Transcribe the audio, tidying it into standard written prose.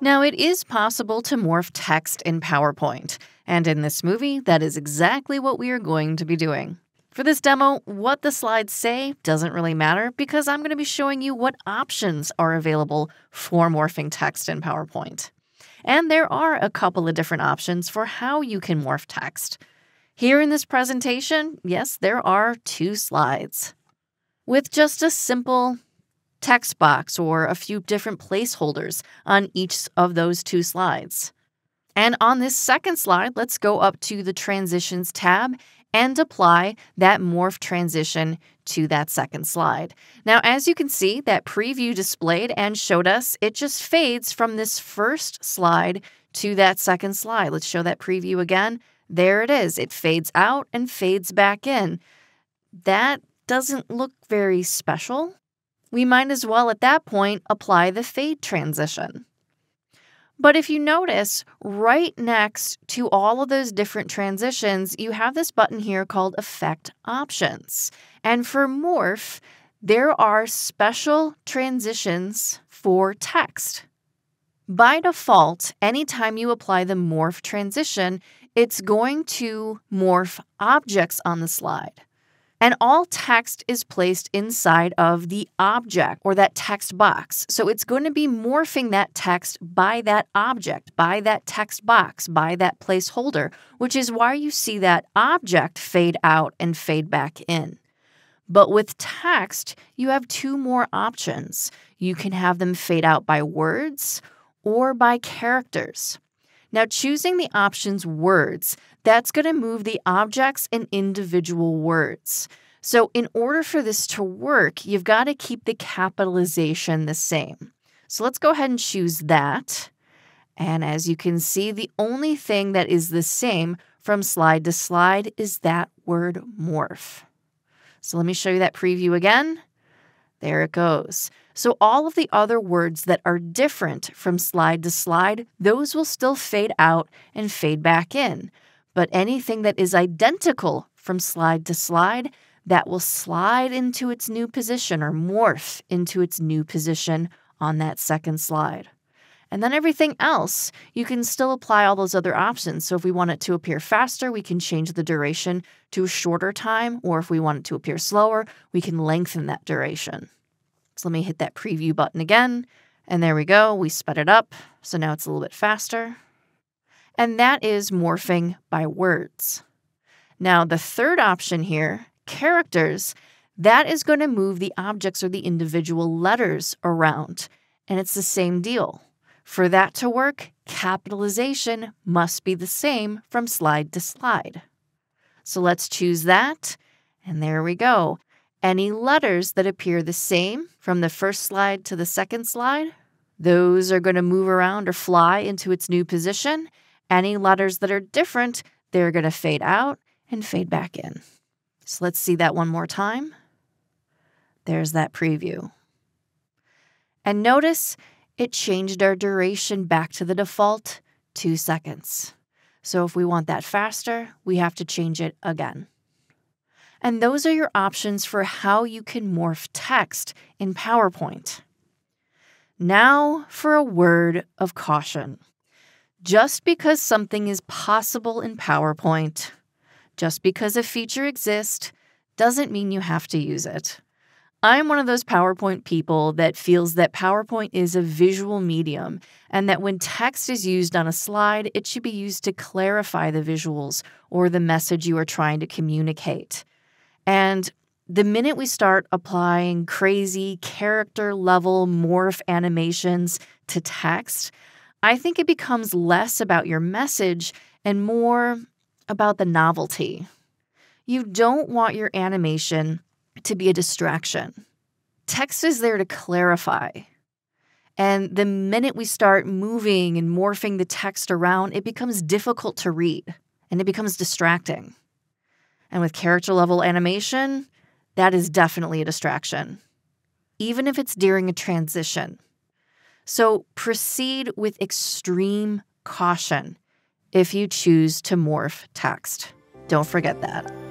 Now, it is possible to morph text in PowerPoint, and in this movie, that is exactly what we are going to be doing. For this demo, what the slides say doesn't really matter because I'm going to be showing you what options are available for morphing text in PowerPoint. And there are a couple of different options for how you can morph text. Here in this presentation, yes, there are 2 slides. With just a simple text box or a few different placeholders on each of those 2 slides. And on this second slide, let's go up to the Transitions tab and apply that morph transition to that second slide. Now, as you can see, that preview displayed and showed us, it just fades from this first slide to that second slide. Let's show that preview again. There it is. It fades out and fades back in. That doesn't look very special. We might as well at that point apply the fade transition. But if you notice, right next to all of those different transitions, you have this button here called Effect Options. And for Morph, there are special transitions for text. By default, anytime you apply the Morph transition, it's going to morph objects on the slide. And all text is placed inside of the object or that text box. So it's going to be morphing that text by that object, by that text box, by that placeholder, which is why you see that object fade out and fade back in. But with text, you have 2 more options. You can have them fade out by words or by characters. Now, choosing the options words, that's going to move the objects in individual words. So in order for this to work, you've got to keep the capitalization the same. So let's go ahead and choose that. And as you can see, the only thing that is the same from slide to slide is that word morph. So let me show you that preview again. There it goes. So all of the other words that are different from slide to slide, those will still fade out and fade back in. But anything that is identical from slide to slide, that will slide into its new position or morph into its new position on that second slide. And then everything else, you can still apply all those other options. So if we want it to appear faster, we can change the duration to a shorter time, or if we want it to appear slower, we can lengthen that duration. So let me hit that preview button again, and there we go. We sped it up, so now it's a little bit faster. And that is morphing by words. Now, the third option here, characters, that is going to move the objects or the individual letters around, and it's the same deal. For that to work, capitalization must be the same from slide to slide. So let's choose that, and there we go. Any letters that appear the same from the first slide to the second slide, those are going to move around or fly into its new position. Any letters that are different, they're going to fade out and fade back in. So let's see that one more time. There's that preview. And notice it changed our duration back to the default 2 seconds. So if we want that faster, we have to change it again. And those are your options for how you can morph text in PowerPoint. Now for a word of caution. Just because something is possible in PowerPoint, just because a feature exists, doesn't mean you have to use it. I'm one of those PowerPoint people that feels that PowerPoint is a visual medium and that when text is used on a slide, it should be used to clarify the visuals or the message you are trying to communicate. And the minute we start applying crazy character-level morph animations to text, I think it becomes less about your message and more about the novelty. You don't want your animation to be a distraction. Text is there to clarify. And the minute we start moving and morphing the text around, it becomes difficult to read and it becomes distracting. And with character-level animation, that is definitely a distraction, even if it's during a transition. So proceed with extreme caution if you choose to morph text. Don't forget that.